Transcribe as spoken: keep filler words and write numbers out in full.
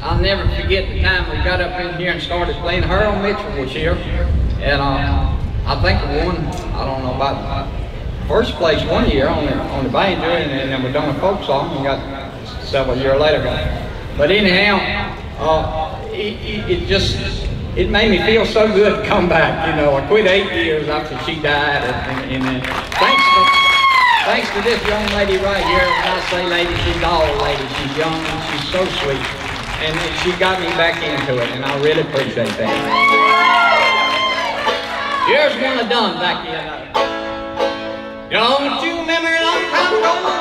I'll never forget the time we got up in here and started playing. Harold Mitchell was here, and uh, I think I won, I don't know, about first place one year on the, on the banjo, and, and then we're doing a folk song and got several years later. But anyhow, uh, it, it, it just, it made me feel so good to come back. You know, I quit eight years after she died, and, and, and thanks to, thanks to this young lady right here. When I say lady, she's all lady. She's young and she's so sweet, and she got me back into it, and I really appreciate that. Here's one I done back in. Don't you remember a long time ago?